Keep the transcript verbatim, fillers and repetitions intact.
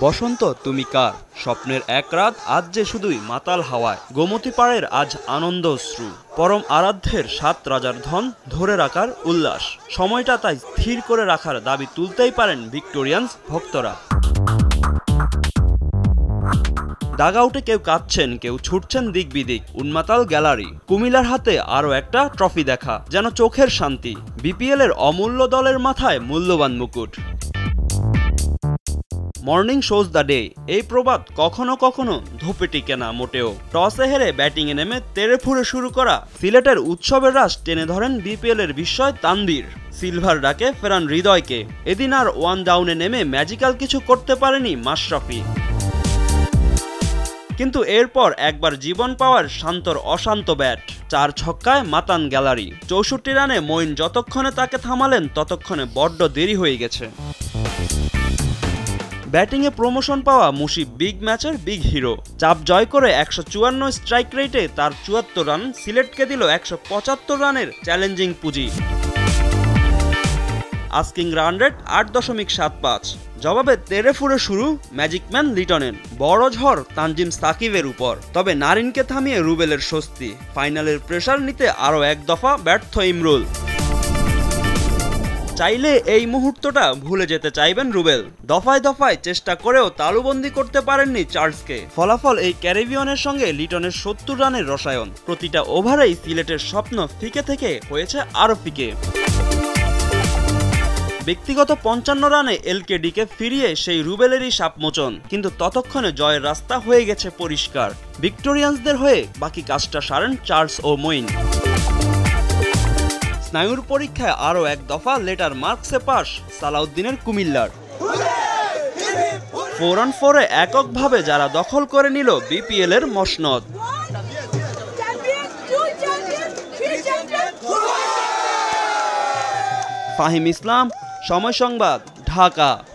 বসন্ত তুমি কার স্বপ্নের এক রাত আজ যে শুধুই মাতাল হাওয়ায় গোমতী পাড়ের আজ আনন্দ অশ্রু পরম আরাধ্যের সাত রাজার ধন ধরে রাখার উল্লাস সময়টা তাই স্থির করে রাখার দাবি তুলতেই পারেন ভিক্টোরিয়ান্স ভক্তরা। ডাগআউটে কেউ কাঁদছেন, কেউ ছুটছেন দিক বিদিক, উন্মাতাল গ্যালারি। কুমিল্লার হাতে আরও একটা ট্রফি দেখা, যেন চোখের শান্তি। বিপিএল এর অমূল্য দলের মাথায় মূল্যবান মুকুট। মর্নিং শোজ দ্য ডে, এই প্রবাদ কখনো কখনো ধোপে টিকে না মোটেও। টসে হেরে ব্যাটিংয়ে নেমে তেড়ে ফুঁড়ে শুরু করা সিলেটের উৎসবের রাশ টেনে ধরেন বিপিএল এর বিস্ময় তানভীর। সিলভার ডাকে ফেরান হৃদয়কে। এদিন আর ওয়ান ডাউনে নেমে ম্যাজিক্যাল কিছু করতে পারেনি মাশরাফি, কিন্তু এরপর একবার জীবন পাওয়ার শান্তর অশান্ত ব্যাট। চার ছক্কায় মাতান গ্যালারি। চৌষট্টি রানে মঈন যতক্ষণে তাকে থামালেন ততক্ষণে বড্ড দেরি হয়ে গেছে। ব্যাটিংয়ে প্রমোশন পাওয়া মুশিব বিগ ম্যাচের বিগ হিরো। চাপ জয় করে একশো চুয়ান্ন স্ট্রাইক রেটে তার চুয়াত্তর রান সিলেটকে দিল একশো পঁচাত্তর রানের চ্যালেঞ্জিং পুঁজি। আস্কিং রান রেট আট দশমিক সাত পাঁচ। জবাবে তেড়ে ফুঁড়ে শুরু ম্যাজিকম্যান লিটনের। বড় ঝড় তানজিম সাকিবের উপর, তবে নারিনকে থামিয়ে রুবেলের স্বস্তি। ফাইনালের প্রেসার নিতে আরও এক দফা ব্যর্থ ইমরুল। চাইলে এই মুহূর্তটা ভুলে যেতে চাইবেন রুবেল। দফায় দফায় চেষ্টা করেও তালুবন্দি করতে পারেননি চার্লসকে। ফলাফল এই ক্যারিবিয়ানের সঙ্গে লিটনের সত্তর রানের রসায়ন। প্রতিটা ওভারেই সিলেটের স্বপ্ন ফিকে থেকে হয়েছে আরও ফিকে। ব্যক্তিগত পঞ্চান্ন রানে এলকেডিকে ফিরিয়ে সেই রুবেলেরই সাপমোচন, কিন্তু ততক্ষণে জয়ের রাস্তা হয়ে গেছে পরিষ্কার। ভিক্টোরিয়ান্সদের হয়ে বাকি কাজটা সারেন চার্লস ও মঈন। স্নায়ুর পরীক্ষায় আরও এক দফা লেটার মার্কসে পাস সালাউদ্দিনের কুমিল্লার। ফোর অন ফোরে এককভাবে যারা দখল করে নিল বিপিএল এর মসনদ। ফাহিম ইসলাম, সময় সংবাদ, ঢাকা।